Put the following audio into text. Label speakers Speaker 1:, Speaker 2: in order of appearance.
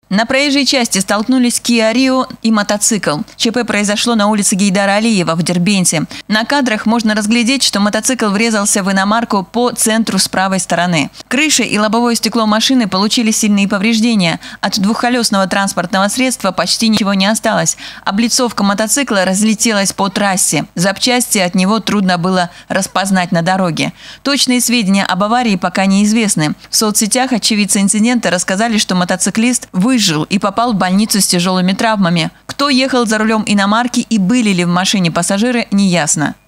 Speaker 1: На проезжей части столкнулись Kia Rio и мотоцикл. ЧП произошло на улице Гейдара Алиева в Дербенте. На кадрах можно разглядеть, что мотоцикл врезался в иномарку по центру с правой стороны. Крыша и лобовое стекло машины получили сильные повреждения. От двухколесного транспортного средства почти ничего не осталось. Облицовка мотоцикла разлетелась по трассе. Запчасти от него трудно было распознать на дороге. Точные сведения об аварии пока неизвестны. В соцсетях очевидцы инцидента рассказали, что мотоциклист выжил и попал в больницу с тяжелыми травмами. Кто ехал за рулем иномарки и были ли в машине пассажиры, неясно.